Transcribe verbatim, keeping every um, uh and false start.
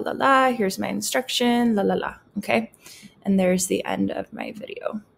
la la, here's my instruction, la la la, okay? And there's the end of my video.